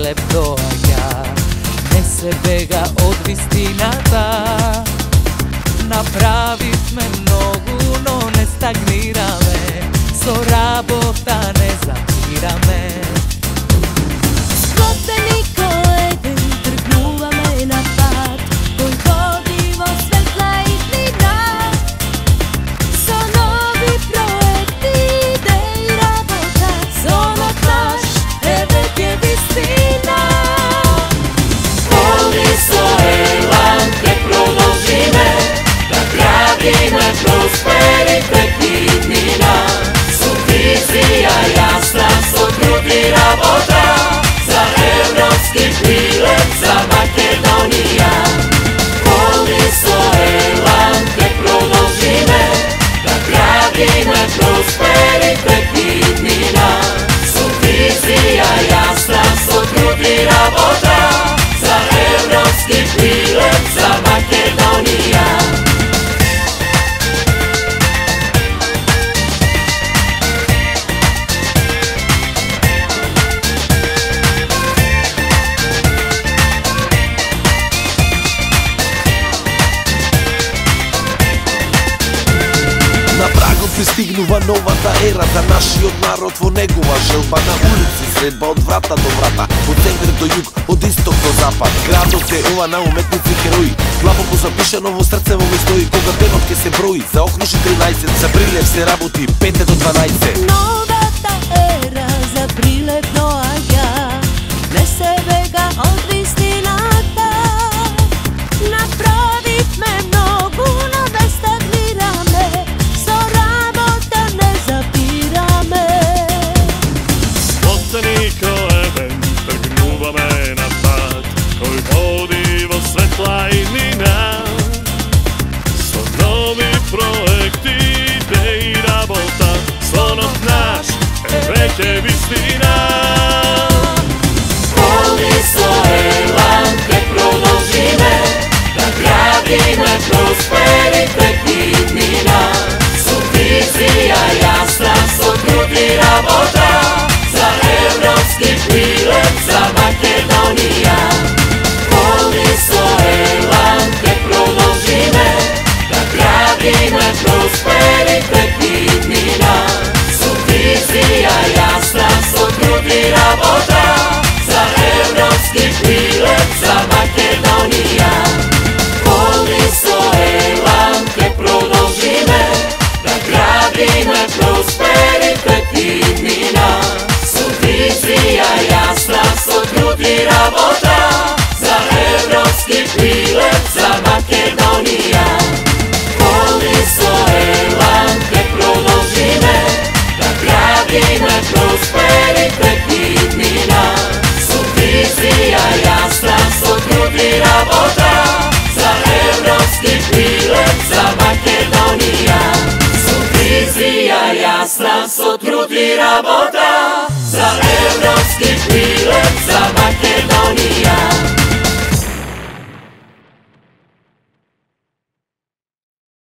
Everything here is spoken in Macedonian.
прилеп доаѓа, не се бега од вистината. Направивме многу, но не стагнираме, со работа не запираме. Сплотени ко еден тргнуваме на пат, кој води во светла иднина, со нови проекти, идеи, работа. Сонот наш е веќе вистина. Они со елан ќе продолжиме да градиме просперитет иднина, со визија јасна, со труд и работа, за европски прилет за Македонија. Они со елан ќе продолжиме да градиме просперитет иднина, со визија јасна, со труд и работа, за европски прилет за Македонија. На прагот пристигнува новата ера за нашиот народ во негова желба. На улици, средба од врата до врата, од север до југ, од исток до запад. Градот е ова на уметници херои, длабоко запишано во срце во ми стои. Кога денот ке се брои, заокружи 13, за прилеп се работи 5 до 12. Новата ера за прилеп доаѓа, не се бега од вистината. Направивме многу, но не стагнираме, со работа не запираме. Сплотени ко еден тргнуваме на пат, кој води во светла иднина, со нови проекти, идеи, работа. Сонот наш е веќе вистина. Они со елан ќе продолжиме да градиме просперитет иднина, со визија јасна, со труд и работа, за европски прилет за Македонија. Они со елан ќе продолжиме да градиме просперитет иднина, со визија јасна, со труд и работа, за европски прилет за Македонија. Они со елан ќе продолжиме да градиме просперитет иднина, со визија јасна, со труд и работа, за европски прилет за Македонија. Они со елан ќе продолжиме да градиме просперитет иднина, со визија јасна, со труд и работа, за европски прилет за Македонија. Со визија јасна, со труд и работа, за европски прилет